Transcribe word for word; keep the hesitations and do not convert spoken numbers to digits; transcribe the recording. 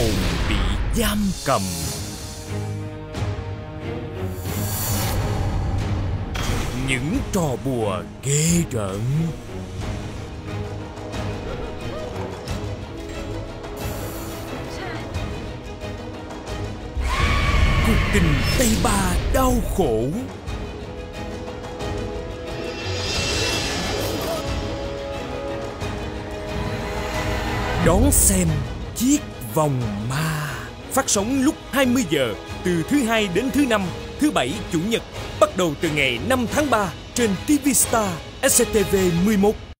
hồn bị giam cầm. Những trò bùa ghê rợn. Cuộc tình Tây Ba đau khổ. Đón xem Chiếc Vòng Ma. Phát sóng lúc hai mươi giờ từ thứ hai đến thứ năm, thứ bảy, chủ nhật, bắt đầu từ ngày năm tháng ba trên ti vi Star S C T V mười một.